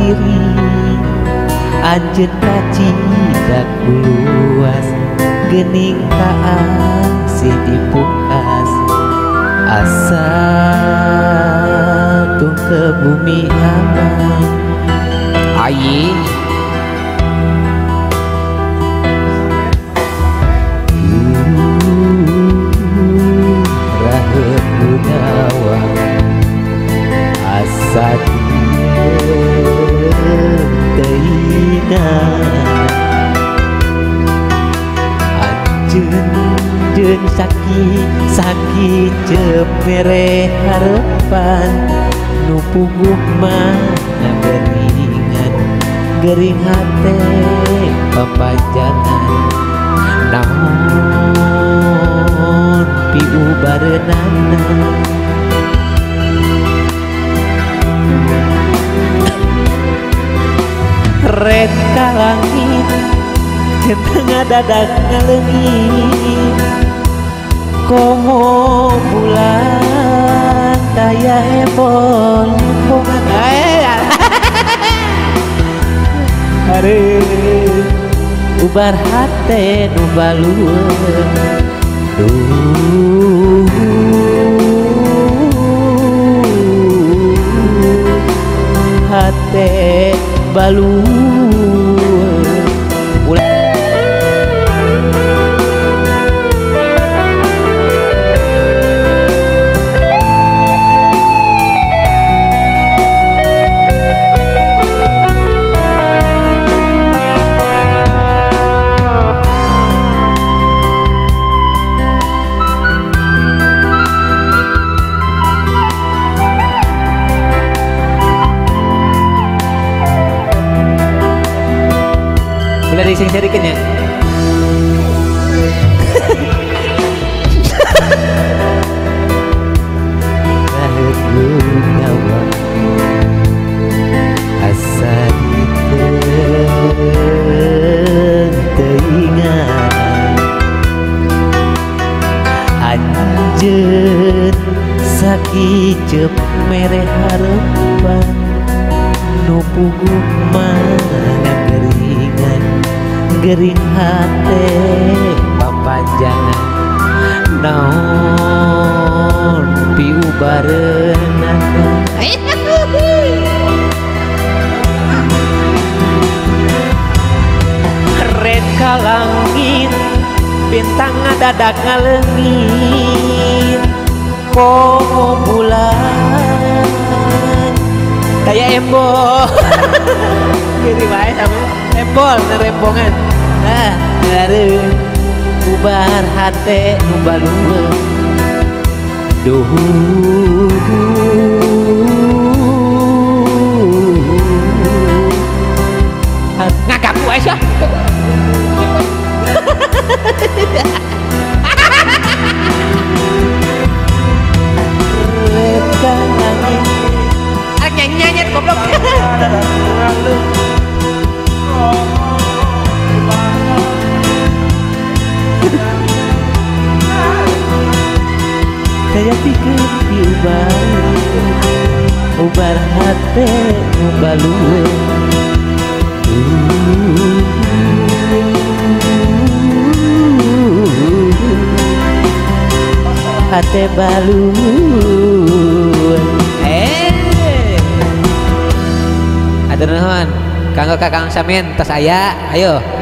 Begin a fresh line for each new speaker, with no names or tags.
diri anjeun kacida kuluas geuning kaang si dipukas asal tuh ke bumi abang ayi raheut budawa asa teuingan anjeun sakit cemere harapan nu puguh mah gering hate papanjangan naon piu bareunana red ka langit tengah dadak ngaleungit komo bulan daya heboh hari ubar hate nu balueun hate balueun dari sing-singkeun ya. Raheut budawa asa teuingan anjeun sakijep mere hareupan nu puguh mana gering hate papanjangan naon piu bareunana red ka langit bintang ngadadak ngaleungit komo bulan kaya embol kiri wae sama embol nerembongan nah gareuh ubar hate nu balueun duh ngagapu ae sia reka langit nyanyi goblok kaya pikeun ubar hate nu balueun hate balueun atur nuhun kanggo Kakang Samin tos aya ayo